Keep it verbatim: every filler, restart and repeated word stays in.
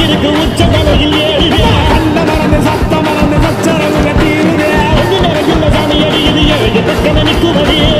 இருக்கு உச்ச தலையில் ஏழுதே கண்ண மறந்து சத்த மறந்து சச்சரவுல தீருதே ஒன்று நேரம் சாமி அடியுது ஏழு பக்கம் நிற்குவதே